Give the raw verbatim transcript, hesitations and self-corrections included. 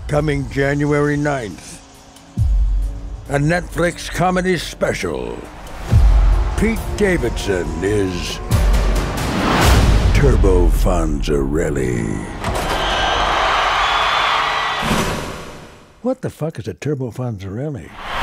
Coming January ninth. A Netflix comedy special. Pete Дэвидсон is Turbo Fонзарелli. What the fuck is a Turbo Fонzarelli?